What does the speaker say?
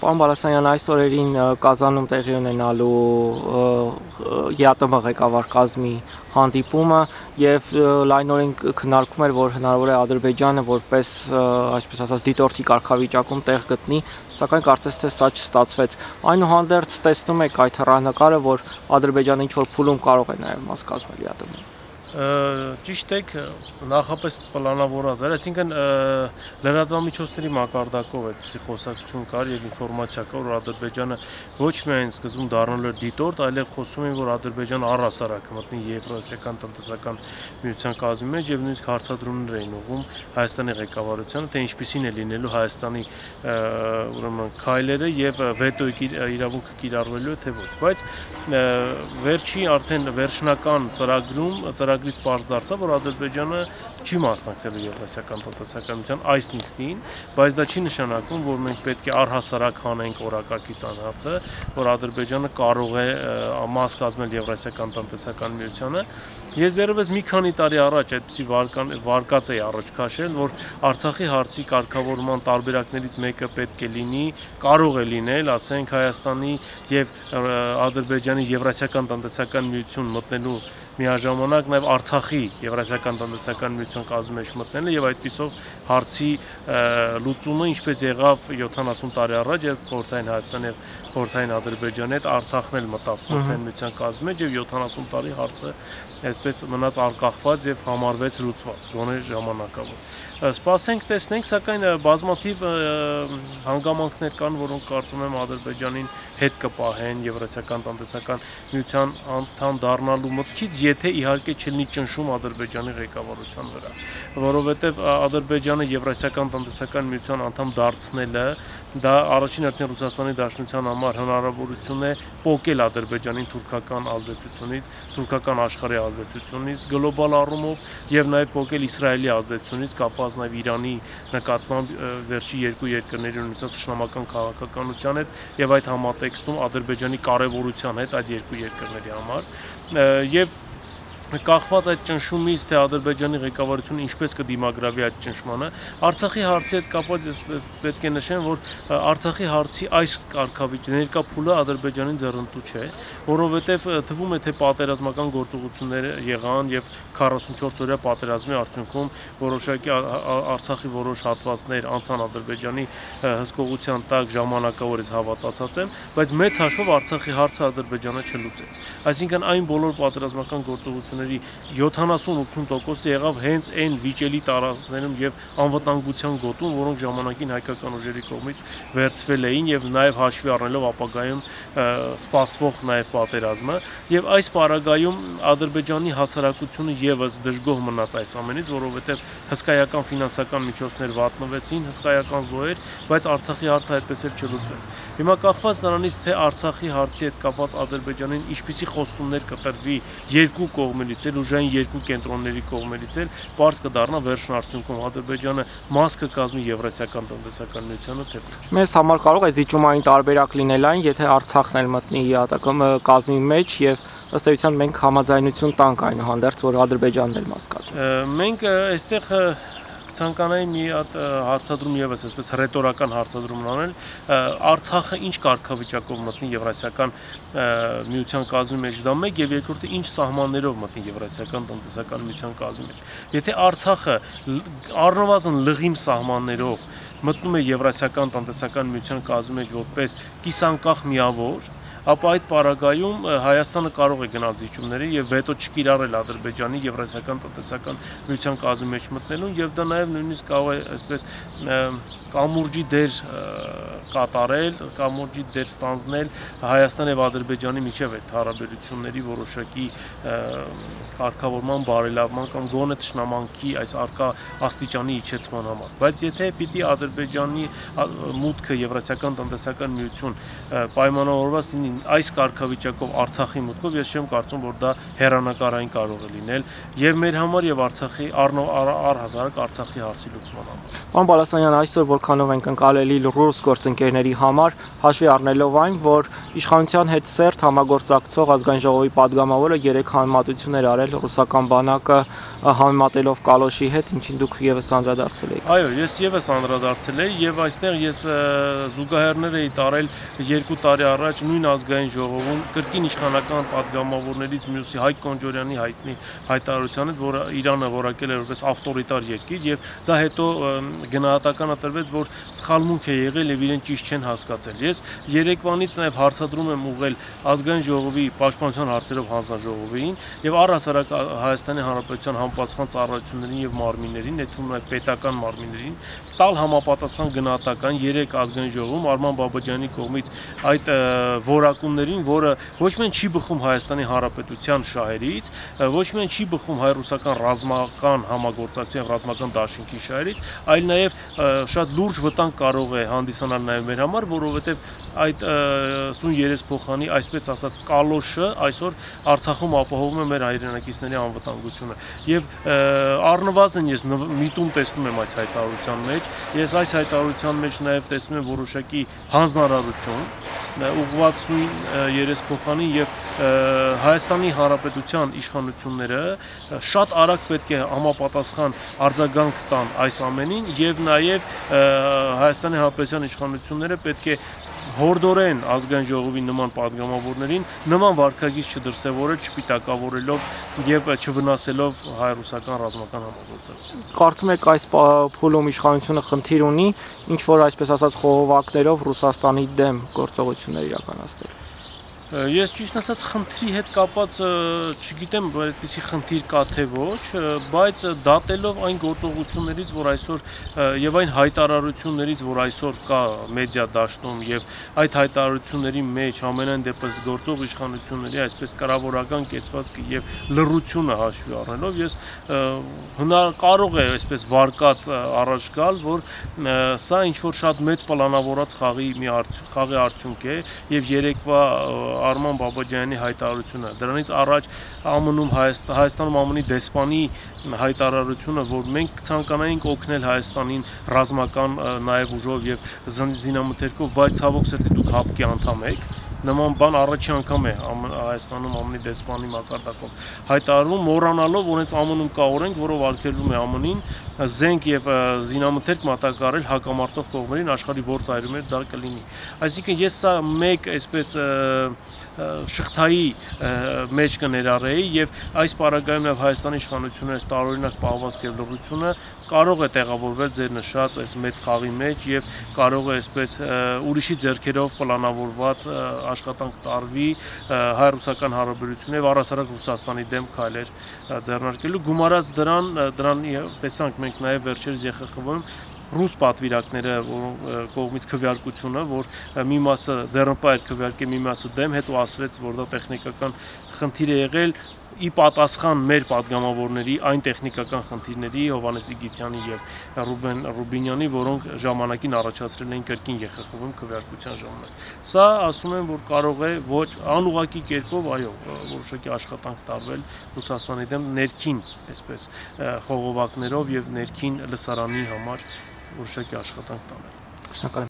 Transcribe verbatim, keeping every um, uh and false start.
Պարոն Բալասանյան, այս օրերին Կազանում տեղի ունենալու ԵԱՏՄ ղեկավար կազմի հանդիպումը եւ լայնորեն քննարկվում էր, որ հնարավոր է Ադրբեջանը որպես, այսպես ասած, դիտորդի կարգավիճակում տեղ գտնի, սակայն կարծես թե սա չստացվեց։ Այնուհանդերձ տեսնում եք այդ հեռանկարը, որ Ադրբեջանը ինչ-որ փուլում կարող է նաեւ մաս կազմել ԵԱՏՄ-ին։ Ճիշտ եք, նախապես պլանավորած էր, այսինքն լրատվամիջոցների մակարդակով այդպիսի խոսակցություն կար եւ ինֆորմացիա կար, որ Ադրբեջանը ոչ միայն սկզբում դառնալու էր դիտորդ, այլև խոսում էին, որ Ադրբեջանը առհասարակ մտնի Եվրասիական տնտեսական միության կազմի մեջ եւ նույնիսկ հարցադրումներ էին ուղղում Հայաստանի ղեկավարությանը, թե ինչպիսին է լինելու Հայաստանի ուրեմն քայլերը եւ վետոյի իրավունքը կիրառվելու է թե ոչ, բայց վերջի արդեն վերջնական ծրագրում ծրագրից պարզ դարձավ, որ Ադրբեջանը չի մասնակցելու Եվրասիական տնտեսական միության այս նիստին, բայց դա չի նշանակում, որ մենք պետք է առհասարակ հանենք օրակարգից անհարցը, որ Ադրբեջանը կարող է մաս կազմել Եվրասիական տնտեսական միությանը։ Ես դեռևս մի քանի տարի առաջ այդպիսի վարկած էի առաջ քաշել, որ Արցախի հարցի կարգավորման տարբերակներից մեկը պետք է լինի, կարող է լինել, ասենք Հայաստանի եւ Ադրբեջանի Եվրասիական տնտեսական միություն մտնելու միաժամանակ նաև Արցախի Եվրասիական տնտեսական միություն կազմի մեջ մտնելը եւ այդպիսով հարցի լուծումը, ինչպես եղավ յոթանասուն տարի առաջ, երբ Խորհրդային Հայաստան եւ Խորհրդային Ադրբեջանի հետ Արցախն էլ մտավ Խորհրդային միության կազմի մեջ եւ յոթանասուն տարի հարցը այսպես մնաց արկախված եւ համարվեց լուծված, գոնե ժամանակավոր։ Սպասենք, տեսնենք, սակայն բազմաթիվ հանգամանքներ կան, որոնք կարծում եմ Ադրբեջանին հետ կպահեն Եվրասիական տնտեսական միության անդամ դառնալու մտքից, եթե իհարկե չլինի ճնշում Ադրբեջանի ղեկավարության վրա, որովհետև Ադրբեջանը Եվրասիական տնտեսական միության անդամ դարձնելը դա առաջին հերթին Ռուսաստանի Դաշնության համար հնարավորություն է պոկել Ադրբեջանին թուրքական ազդեցությունից, թուրքական աշխարհի ազդեցությունից, գլոբալ առումով եւ նաեւ պոկել Իսրայելի ազդեցությունից, կապված նաեւ Իրանի նկատմամբ վերջի երկու երկրների ունեցած թշնամական քաղաքականության հետ եւ այդ համատեքստում Ադրբեջանի կարեւորության հետ այդ երկու երկրների համար եւ կախված այդ ճնշումից, թե Ադրբեջանի ղեկավարությունը ինչպես կդիմագրավի այդ ճնշմանը, Արցախի հարցի հետ կապված ես պետք է նշեմ, որ Արցախի հարցի այս կարգավիճակը ներկա փուլը Ադրբեջանին ձեռնտու չէ, որովհետև թվում է, թե պատերազմական գործողություններ եղան եւ քառասունչորս օրյա պատերազմի արդյունքում որոշակի Արցախի որոշ հատվածներ անցան Ադրբեջանի հսկողության տակ, ժամանակավոր ես հավատացած եմ, բայց մեծ հաշվով Արցախի հարցը Ադրբեջանը չլուծեց։ Այսինքն այն բոլոր պատերազմական գործողությունները յոթանասուն-ութսուն տոկոսը եղավ հենց այն վիճելի տարածքներում եւ անվտանգության գոտում, որոնք ժամանակին հայկական ուժերի կողմից վերցվել էին եւ նաեւ հաշվի առնելով ապագայում սպասվող նաեւ պատերազմը եւ այս պարագայում Ադրբեջանի հասարակությունը եւս դժգոհ մնաց այս ամենից, որովհետեւ հսկայական ֆինանսական միջոցներ վատնվեցին, հսկայական զոհեր, բայց Արցախի հարցը այդպես էլ չլուծվեց։ Հիմա կախված նրանից, թե Արցախի հարցի հետ կապված Ադրբեջանին ինչպիսի խոստումներ կտրվի երկու կողմերից էլ, ուժային երկու կենտրոնների կողմերից էլ, պարզ կդառնա վերջն արդյունքում Ադրբեջանը մաս կկազմի Եվրասիական տնտեսական միությանը, թե ոչ։ Մեզ համար կարող է զիջումային տարբերակ լինել այն, եթե Արցախն էլ մտնի ԵԱՏՄ կազմի մեջ եւ ըստ էության մենք համաձայնություն տանք այնուհանդերձ, որ Ադրբեջանն էլ մաս կազմի։ Մենք այստեղ ցանկանայի մի հատ հարցադրում եւս այսպես ռետորական հարցադրում անել, Արցախը ինչ կարգավիճակով մտնի Եվրասիական միության կազմի մեջ, դա մեկ, եւ երկրորդը ինչ սահմաններով մտնի Եվրասիական տնտեսական միության կազմի մեջ։ Եթե Արցախը առնվազն լղիմ սահմաններով մտնում է Եվրասիական տնտեսական միության կազմի մեջ որպես կիսանկախ միավոր, ապա այդ պարագայում Հայաստանը կարող է գնալ զիջումների եւ վետո չկիրառել Ադրբեջանի Եվրասիական տնտեսական միության կազմի մեջ մտնելուն եւ դա նաեւ նույնիսկ կարող է այսպես կամուրջի դեր կատարել, կամուրջի դեր ստանձնել Հայաստան եւ Ադրբեջանի միջև այդ հարաբերությունների որոշակի կարգավորման, բարելավման կամ գոնե թշնամանքի այս արկա աստիճանի իջեցման համար։ Բայց եթե պիտի Ադրբեջանի մուտքը Եվրասիական տնտեսական միություն պայմանավորված լինի այս կարգավիճակով Արցախի մուտքով, ես չեմ կարծում, որ դա հեռանկարային կարող է լինել եւ մեր համար եւ Արցախի առհասարակ Արցախի հարցի լուծման համար։ Պարոն Բալասանյան, այսօր որքանով ենք ընկալելի ռուս գործընկեր ընկերների համար, հաշվի առնելով այն, որ իշխանության հետ սերտ համագործակցող ազգային ժողովի падգամավորը երեք համեմատություն էր արել ռուսական բանակը համեմատելով Կալոշի հետ, ինչին դուք եւս անդրադարձել եք։ Այո, ես եւս անդրադարձել եի եւ այստեղ ես զուգահեռներ էի տարել երկու տարի առաջ նույն ազգային ժողովում կրկին իշխանական падգամավորներից մյուսի Հայկ Կոնջորյանի հայտնի հայտարարությանը, որ Իրանը որակել է որպես ավտորիտար երկիր եւ դա հետո գնահատականը տրվեց, որ սխալմունք է եղել եւ իրեն ճիշտ չեն հասկացել։ Ես երեկվանից նաեւ հարցադրում եմ ուղղել ազգային ժողովի պաշտպանության հարցերով հանձնաժողովին եւ առհասարակ Հայաստանի Հանրապետության համապատասխան ծառայություններին եւ մարմիններին, ներդրում նաեւ պետական մարմիններին տալ համապատասխան գնահատական երեք ազգային ժողովում Արման Բաբաջյանի կողմից այդ որակումներին, որը ոչ միայն չի բխում Հայաստանի Հանրապետության շահերից, ոչ միայն չի բխում հայ-ռուսական ռազմական համագործակցության ռազմական դաշինքի շահերից, այլ նաեւ շատ լուրջ վտանգ կարող է հանդիսանալ նաեւ մեր համար, որովհետեւ այդ սույն երեսփոխանի, այսպես ասած, կալոշը այսօր Արցախում ապահովում է մեր հայրենակիցների անվտանգությունը եւ առնվազն ես միտում տեսնում եմ այս հայտարարության մեջ, ես այս հայտարարության մեջ նաեւ տեսնում եմ որոշակի հանձնարարություն ուղղված սույն երեսփոխանին եւ Հայաստանի Հանրապետության իշխանությունները շատ արագ պետք է համապատասխան արձագանք տան այս ամենին եւ նաեւ Հայաստանի Հանրապետության իշխանությունները պետք է հորդորեն ազգային ժողովի նման падգամավորներին նման վարքագիծ չդրսևորել, չպիտակավորելով եւ չվնասելով հայ-ռուսական ռազմական համագործակցություն։ Կարծում եք այս փուլում իշխանությունը խնդիր ունի, ինչ որ այսպես ասած խողովակներով Ռուսաստանի դեմ գործողություններ իրականացնել։ Ես ճիշտ ասած խնդրի հետ կապված չգիտեմ, որ այդպիսի խնդիր կա թե ոչ, բայց դատելով այն գործողություններից, որ այսօր եւ այն հայտարարություններից, որ այսօր կա մեդիա դաշտում եւ այդ հայտարարությունների մեջ ամենայն դեպս գործող իշխանությունների այսպես կառավարական կեցվածքը եւ լռությունը հաշվի առնելով, ես հնար կարող է այսպես վարկած առաջ գալ, որ սա ինչ որ շատ մեծ պլանավորած խաղի մի խաղի արդյունք է եւ երեկվա Արման Բաբաջյանի հայտարարությունը, դրանից առաջ ԱՄՆ-ում Հայաստանում ԱՄՆ-ի դեսպանի հայտարարությունը, որ մենք ցանկանայինք օգնել Հայաստանին ռազմական նաև ուժով եւ զինամթերքով, բայց ցավոք սրտի դուք հապկի անդամ եք։ Նման բան առաջին անգամ է Հայաստանում ԱՄՆ-ի դեսպանի մակարդակում հայտարարվում, մոռանալով, որ հենց ԱՄՆ-ում կա օրենք, որով արգելվում է ԱՄՆ-ին զենք եւ զինամթերք մատակարարել հակամարտող կողմերին աշխարհի որ ծայրումներ դա կլինի։ Այսինքն ես սա մեկ այսպես շղթայի մեջ կներառեի եւ այս պարագայում նաեւ Հայաստանի իշխանությունները տարօրինակ պահվածք եւ լռությունը կարող է տեղավորվել ձեր նշած այս մեծ խաղի մեջ եւ կարող է այսպես ուրիշի ձեռքերով պլանավորված աշխատանք տարվի հայ-ռուսական հարաբերությունները եւ առհասարակ Ռուսաստանի դեմ քայլեր ձեռնարկելու գումարած դրան դրան տեսանք մենք նաեւ վերջերս Ե Խ Խ V-ում ռուս պատվիրակները կողմից քվեարկությունը, որ մի մասը ձեռնպահ էր քվեարկել, մի մասը դեմ, հետո ասվեց, որ դա տեխնիկական խնդիր է եղել ի պատասխան մեր падգամավորների այն տեխնիկական խնդիրների Հովհաննես Գիթյանի եւ Ռուբեն Ռուբինյանի, որոնք ժամանակին առաջացրել էին կրկին Ե Խ Խ V-ում քվեարկության ժամանակ։ Սա ասում եմ, որ կարող է ոչ անուղղակի կերպով, այո, որոշակի աշխատանք տարվել Ռուսաստանի դեմ ներքին, այսպես խողովակներով եւ ներքին լսարանի համար որոշակի աշխատանք տանել։ Շնորհակալ եմ։